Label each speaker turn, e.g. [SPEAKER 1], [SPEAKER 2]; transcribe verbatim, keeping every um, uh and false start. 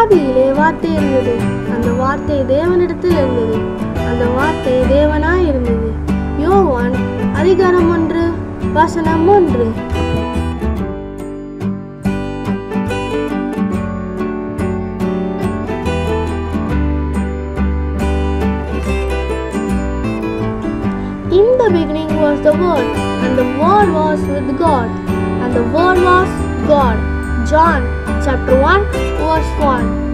[SPEAKER 1] ஆதியிலே வார்த்தை இருந்தது, அந்த வார்த்தை தேவனிடத்தில் இருந்தது, அந்த வார்த்தை தேவனாய் இருந்தது. யோவான் அதிகாரம் ஒன்று வசனம் ஒன்று. In the beginning was the Word, and the Word was with God, and the Word was God. John chapter one verse one.